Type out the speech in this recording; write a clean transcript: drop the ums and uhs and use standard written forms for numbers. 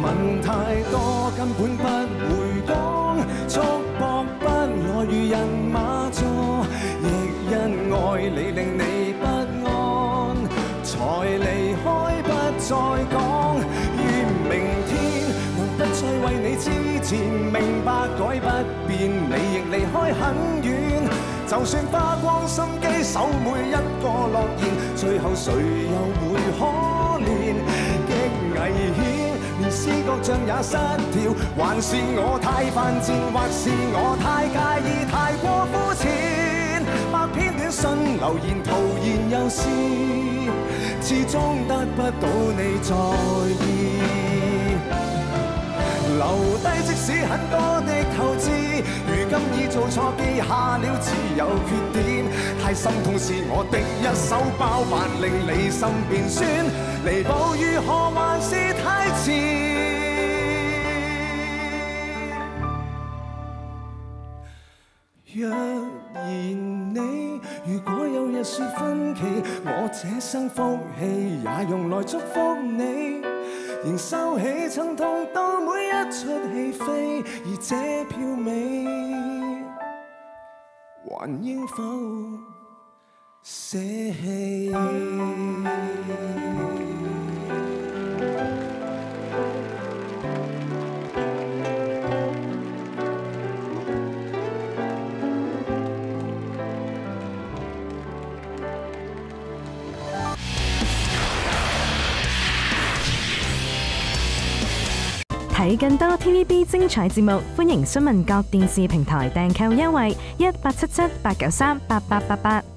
問太多根本不回講，束縛不來如人馬座，亦因愛你令你不安，才離開不再講。願明天能不再為你之前明白改不變，你亦離開很遠。就算花光心機守每一個諾言，最後誰又會可憐？極危險，連思覺像也失調，還是我太犯賤，或是我太介意，太過膚淺。百篇短信留言徒然又是，始終得不到你在意。留低即使很多的透支，如今已做錯記下了，只有缺點。太心痛是我的一手包辦，令你心變酸，彌補如何還是太遲。若然你如果有日說分歧，我這生福氣也用來祝福你。仍收起曾痛到每一出戲飛，而這票尾還應否捨棄？ 睇更多 TVB 精彩節目，歡迎詢問各電視平台訂購優惠：1877-893-8888。